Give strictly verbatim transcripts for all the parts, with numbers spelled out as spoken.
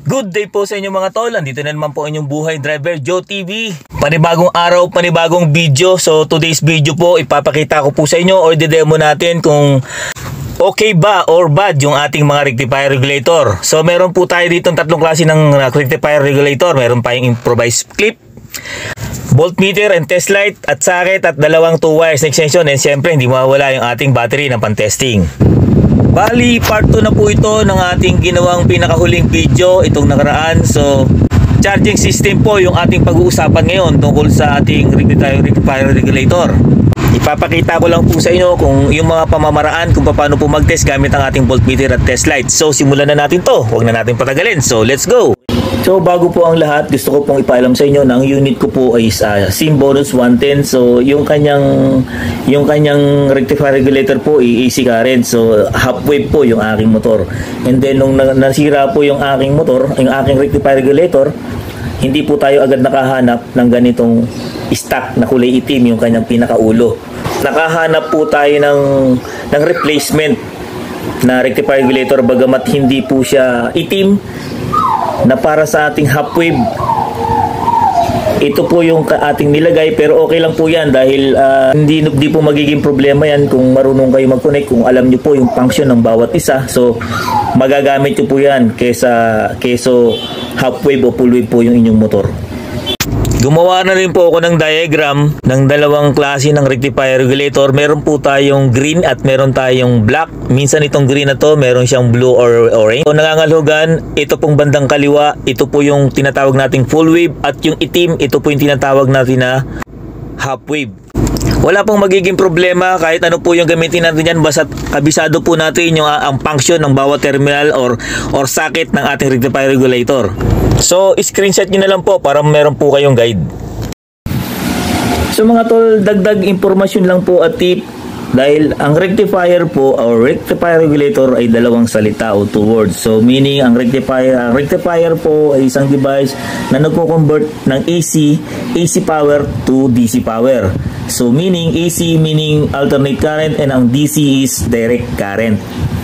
Good day po sa inyo mga tol. Andito na naman po inyong buhay driver Joe T V. Panibagong araw, panibagong video. So today's video po ipapakita ko po sa inyo o i-demo natin kung okay ba or bad yung ating mga rectifier regulator. So meron po tayo dito tatlong klase ng rectifier regulator. Meron pa yung improvised clip, voltmeter and test light at socket at dalawang two wires na extension, and syempre hindi mawawala yung ating battery ng pan-testing. Bali, part two na po ito ng ating ginawang pinakahuling video itong nakaraan. So, charging system po yung ating pag-uusapan ngayon tungkol sa ating rectifier regulator. Ipapakita ko lang po sa inyo kung yung mga pamamaraan kung paano po mag-test gamit ang ating voltmeter at test light. So, simulan na natin to. Huwag na natin patagalin. So, let's go! So bago po ang lahat, gusto ko pong ipaalam sa inyo na ang unit ko po ay uh, Simbonus one ten. So yung kanyang yung kanyang rectifier regulator po ay A C current. So half wave po yung aking motor. And then nung nasira po yung aking motor, yung aking rectifier regulator, hindi po tayo agad nakahanap ng ganitong stock na kulay itim yung kanyang pinakaulo. Nakahanap po tayo ng ng replacement na rectifier regulator, bagamat hindi po siya itim, na para sa ating half wave. Ito po yung ating nilagay, pero okay lang po yan dahil uh, hindi, hindi po magiging problema yan kung marunong kayo mag-connect, kung alam nyo po yung function ng bawat isa. So magagamit nyo po yan kesa, keso half wave o full wave po yung inyong motor. Gumawa na rin po ako ng diagram ng dalawang klase ng rectifier regulator. Meron po tayong green at meron tayong black. Minsan itong green na to, meron siyang blue or orange. So nangangalhugan, ito pong bandang kaliwa, ito po yung tinatawag nating full wave, at yung itim, ito po yung tinatawag natin na half wave. Wala pong magiging problema kahit ano po yung gamitin natin yan, basta kabisado po natin yung uh, ang function ng bawat terminal or or socket ng ating rectifier regulator. So screenshot nyo na lang po para meron po kayong guide. So mga tol, dagdag impormasyon lang po at tip, dahil ang rectifier po or rectifier regulator ay dalawang salita o two words. So meaning ang rectifier, ang rectifier po ay isang device na nagko-convert ng A C A C power to D C power. So meaning A C meaning alternate current, and ang D C is direct current.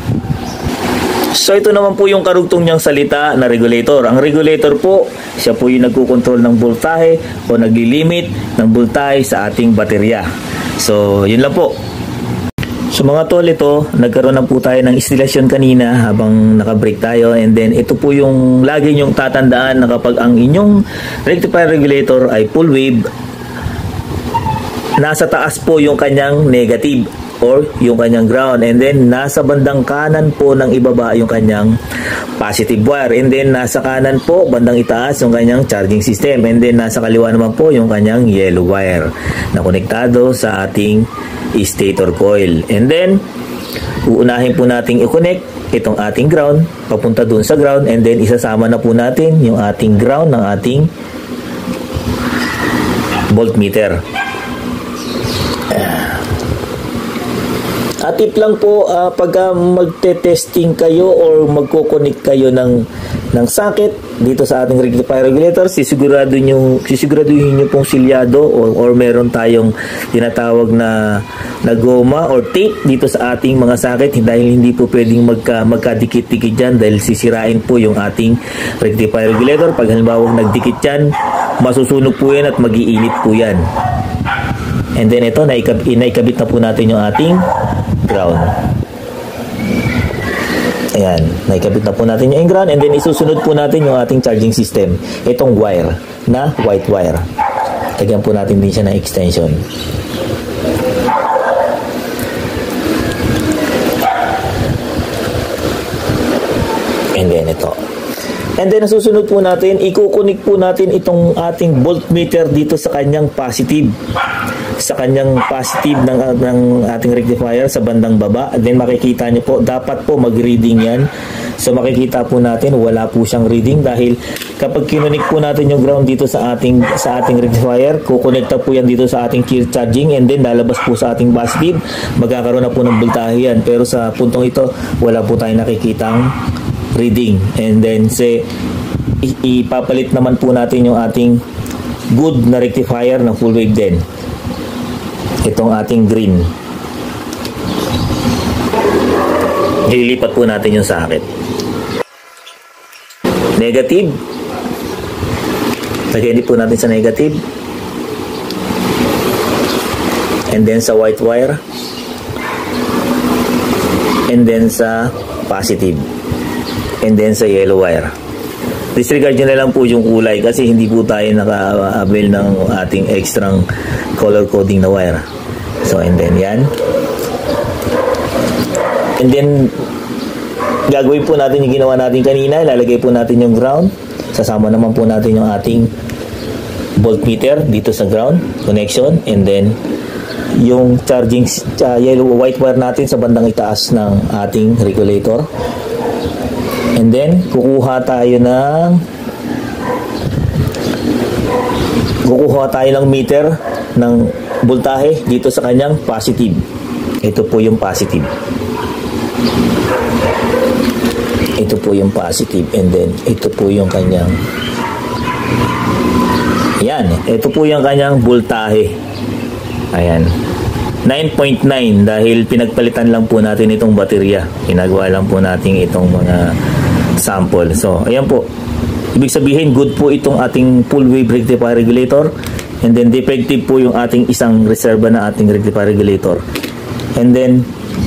So ito naman po yung karugtong niyang salita na regulator. Ang regulator po, siya po yung nagkukontrol ng voltahe o naglilimit ng voltahe sa ating baterya. So yun lang po. So mga tol, ito, nagkaroon na po tayo ng instalasyon kanina habang nakabreak tayo, and then ito po yung lagi nyong tatandaan na kapag ang inyong rectifier regulator ay full wave, nasa taas po yung kanyang negative or yung kanyang ground, and then nasa bandang kanan po ng ibaba yung kanyang positive wire, and then nasa kanan po bandang itaas yung kanyang charging system, and then nasa kaliwa naman po yung kanyang yellow wire na konektado sa ating stator coil. And then uunahin po nating i-connect itong ating ground papunta dun sa ground, and then isasama na po natin yung ating ground ng ating voltmeter. At tip lang po, uh, pagka magte-testing kayo or magko-connect kayo ng ng socket dito sa ating rectifier regulator, sisigurado niyo sisiguraduhin niyo pong silyado or, or meron tayong tinatawag na na goma or tape dito sa ating mga socket, dahil hindi po pwedeng magka, magkadikit-dikit diyan, dahil sisirain po yung ating rectifier regulator. Pag halimbawa nagdikit yan, masusunog po yan at mag-iinit po yan. And then ito, naikab naikabit na po natin yung ating ground. Ayan, naikabit na po natin yung ground, and then isusunod po natin yung ating charging system. Itong wire na white wire. Lagyan po natin din siya ng extension. And then ito. And then nasusunod po natin, i-connect po natin itong ating voltmeter dito sa kanyang positive. Sa kanyang positive ng, ng ating rectifier sa bandang baba. And then makikita nyo po, dapat po mag-reading yan. So makikita po natin, wala po siyang reading, dahil kapag kinunik po natin yung ground dito sa ating sa ating rectifier, kukonekta po yan dito sa ating charging, and then lalabas po sa ating positive, magkakaroon na po ng voltahe yan. Pero sa puntong ito, wala po tayong nakikitang reading. And then say, ipapalit naman po natin yung ating good na rectifier ng full wave din. Itong ating green. Ililipat po natin yung socket. negative. Lagyan din po natin sa negative. And then sa white wire. And then sa positive. And then sa yellow wire. Disregard nyo na lang po yung kulay kasi hindi po tayo naka-avail ng ating extra color coding na wire. So, and then yan. And then, gagawin po natin yung ginawa natin kanina. Ilalagay po natin yung ground. Sasama naman po natin yung ating voltmeter dito sa ground connection. And then, yung charging uh, yellow white wire natin sa bandang itaas ng ating regulator. And then, kukuha tayo ng kukuha tayo ng meter ng voltahe dito sa kanyang positive. Ito po yung positive. Ito po yung positive. And then, ito po yung kanyang ayan. Ito po yung kanyang voltahe. Ayan. nine point nine dahil pinagpalitan lang po natin itong baterya. Ginagawa lang po natin itong mga sample. So, ayan po. Ibig sabihin, good po itong ating full wave rectifier regulator. And then, defective po yung ating isang reserva na ating rectifier regulator. And then,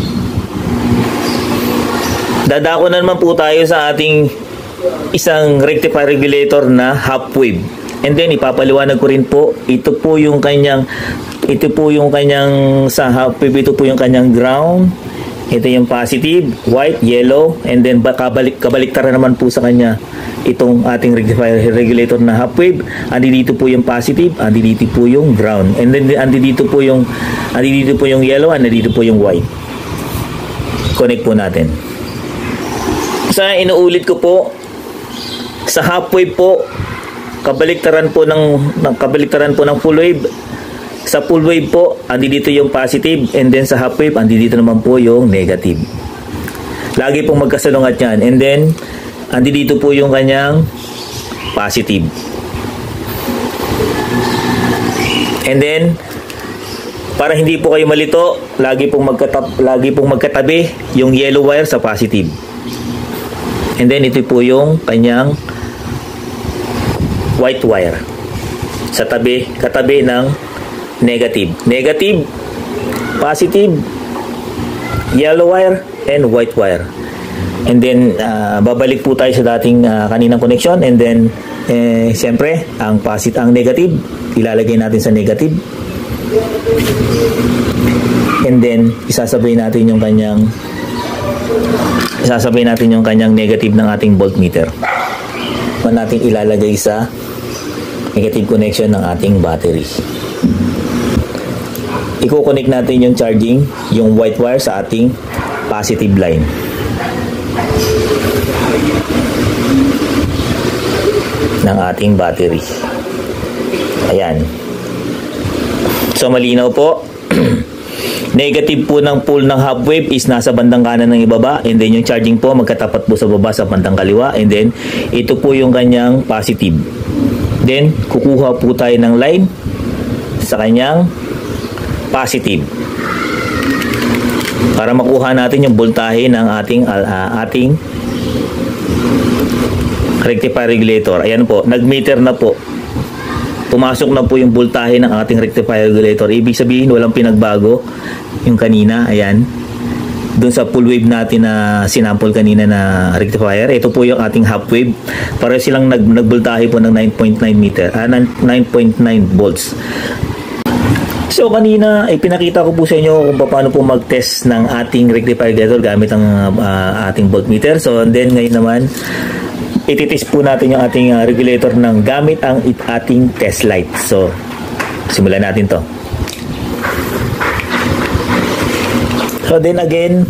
dadako na naman po tayo sa ating isang rectifier regulator na half wave. And then, ipapaliwanag ko rin po, ito po yung kanyang ito po yung kanyang sa half wave, ito po yung kanyang ground. Ito yung positive, white, yellow, and then kabalik, kabaliktaran naman po sa kanya itong ating rectifier regulator na half wave. Andi dito po yung positive, andi dito po yung ground. And then andi dito po yung andi dito po yung yellow, andi dito po yung white. Connect po natin. Sa inuulit ko po, sa half wave po, kabaliktaran po ng, ng kabaliktaran po ng full wave. Sa full wave po, andi dito yung positive, and then sa half wave, andi dito naman po yung negative. Lagi pong magkasalungat yan. And then, andi dito po yung kanyang positive. And then, para hindi po kayo malito, lagi pong magkatab lagi pong magkatabi yung yellow wire sa positive. And then, ito po yung kanyang white wire sa tabi, katabi ng negative. Negative, positive, yellow wire, and white wire. And then, uh, babalik po tayo sa dating uh, kaninang connection. And then, eh, siyempre, ang positive, ang negative, ilalagay natin sa negative. And then, isasabay natin yung kanyang isasabay natin yung kanyang negative ng ating voltmeter. Man natin ilalagay sa negative connection ng ating battery. Iko-connect natin yung charging, yung white wire sa ating positive line. Ng ating battery. Ayan. So, malinaw po. Negative po ng pull ng half wave is nasa bandang kanan ng ibaba. And then, yung charging po, magkatapat po sa baba sa bandang kaliwa. And then, ito po yung kanyang positive. Then, kukuha po tayo ng line sa kanyang positive para makuha natin yung voltahe ng ating uh, ating rectifier regulator. Ayan po, nag-meter na po. Pumasok na po yung voltahe ng ating rectifier regulator. Ibig sabihin, walang pinagbago yung kanina. Ayan. Doon sa full wave natin na sinample kanina na rectifier. Ito po yung ating half wave. Para silang nag nagvoltahe po ng nine point nine meter, ah, nine point nine volts. So kanina ay pinakita ko po sa inyo kung paano po mag-test ng ating rectifier regulator gamit ang uh, ating voltmeter. So and then ngayon naman ititest po natin yung ating uh, regulator ng gamit ang ating test light. So simulan natin to. So then again,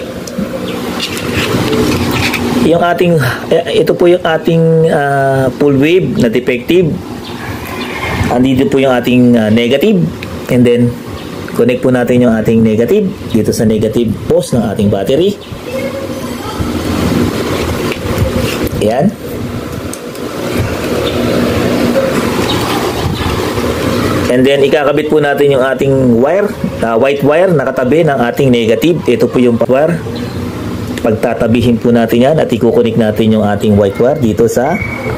yung ating ito po yung ating uh, full wave na defective. Andito po yung ating uh, negative. And then, connect po natin yung ating negative dito sa negative post ng ating battery. Ayan. And then, ikakabit po natin yung ating wire, uh, white wire, nakatabi ng ating negative. Ito po yung wire. pagtatabihin po natin yan at ikukunik natin yung ating white wire dito sa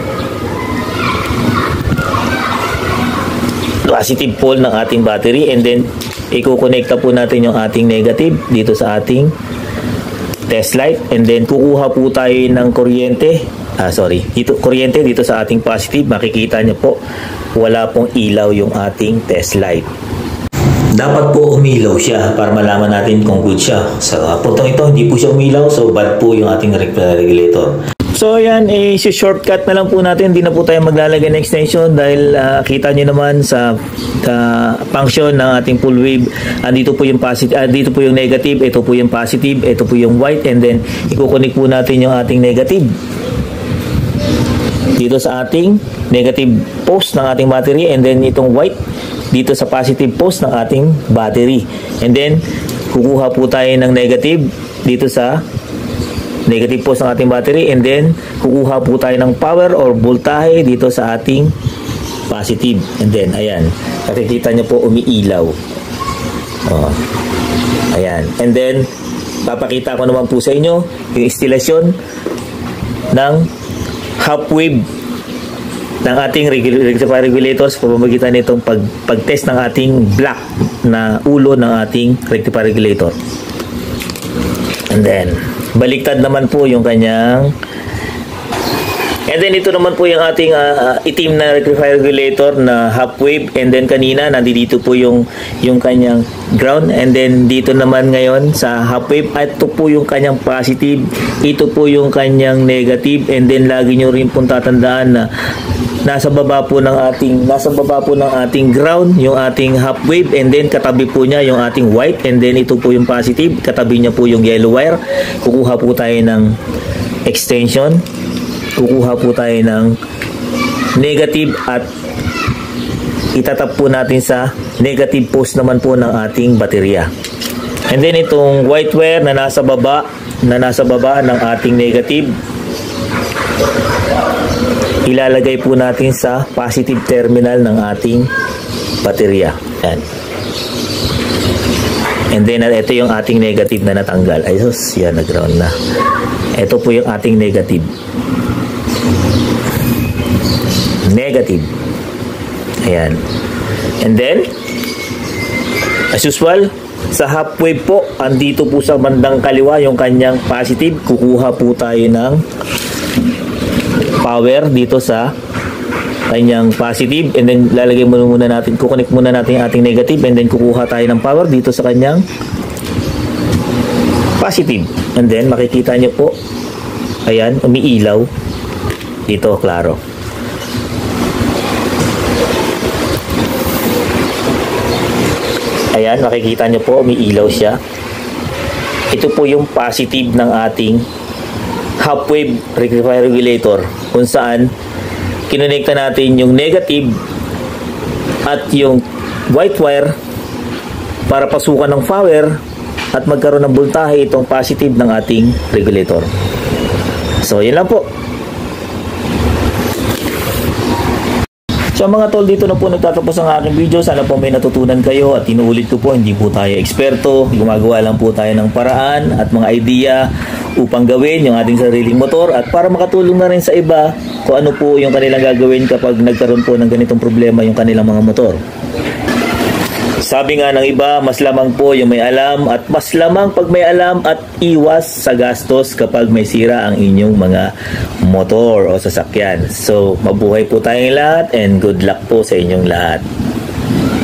positive pole ng ating battery, and then ikukonekta po natin yung ating negative dito sa ating test light, and then kukuha po tayo ng kuryente, ah sorry, dito, kuryente dito sa ating positive. Makikita nyo po wala pong ilaw yung ating test light. Dapat po umilaw siya para malaman natin kung good siya. Sa puntong ito hindi po siya umilaw, so bad po yung ating regulator. So ayan, eh, shortcut na lang po natin. Hindi na po tayo maglalagay ng extension dahil uh, kita nyo naman sa uh, function ng ating full wave. Andito po yung positive, uh, dito po yung negative, ito po yung positive, ito po yung white, and then ikukunik po natin yung ating negative dito sa ating negative post ng ating battery, and then itong white dito sa positive post ng ating battery, and then kukuha po tayo ng negative dito sa negative post ng ating battery, and then kukuha po tayo ng power or voltahe dito sa ating positive, and then ayan, nakikita nyo po umiilaw. Oh, ayan, and then papakita ko naman po sa inyo yung instalasyon ng half wave ng ating rectifier regulators sa pamamagitan nitong pag, pag-test ng ating black na ulo ng ating rectifier regulator. And then baliktad naman po yung kanyang, and then ito naman po yung ating uh, itim na rectifier regulator na half wave, and then kanina nandito po yung yung kanyang ground, and then dito naman ngayon sa half wave, ito po yung kanyang positive, ito po yung kanyang negative, and then lagi nyo rin pong tatandaan na nasa baba po ng ating nasa baba po ng ating ground yung ating half wave, and then katabi po niya yung ating white, and then ito po yung positive, katabi niya po yung yellow wire. Kukuha po tayo ng extension, kukuha po tayo ng negative at itatap po natin sa negative post naman po ng ating baterya. And then itong white wire na nasa baba na nasa baba ng ating negative, ilalagay po natin sa positive terminal ng ating baterya. Yan. And then ito yung ating negative na natanggal. Ay sus, yan, nag-ground na. Ito po yung ating negative. Negative. Ayan. And then, as usual, sa half wave po, andito po sa bandang kaliwa yung kanyang positive. Kukuha po tayo ng power dito sa kanyang positive, and then lalagay muna, muna natin, kukunik muna natin yung ating negative, and then kukuha tayo ng power dito sa kanyang positive, and then makikita nyo po, ayan, umiilaw dito, klaro. Ayan, makikita nyo po, umiilaw siya. Ito po yung positive ng ating half wave rectifier regulator, kung saan kinonekta natin yung negative at yung white wire para pasukan ng power at magkaroon ng voltahe itong positive ng ating regulator. So yun lang po. So mga tol, dito na po nagtatapos ang aking video. Sana po may natutunan kayo, at inuulit ko po, hindi po tayo eksperto, gumagawa lang po tayo ng paraan at mga idea upang gawin yung ating sariling motor, at para makatulong na rin sa iba kung ano po yung kanilang gagawin kapag nagkaroon po ng ganitong problema yung kanilang mga motor. Sabi nga ng iba, mas lamang po yung may alam, at mas lamang pag may alam, at iwas sa gastos kapag may sira ang inyong mga motor o sasakyan. So mabuhay po tayong lahat, and good luck po sa inyong lahat.